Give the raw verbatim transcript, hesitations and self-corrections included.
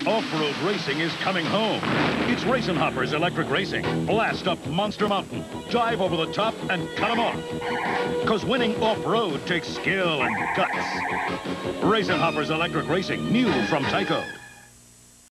Off-road racing is coming home. It's Racin Hopper's Electric Racing. Blast up Monster Mountain, dive over the top, and cut 'em off. Because winning off-road takes skill and guts. Racin Hopper's Electric Racing, new from Tyco.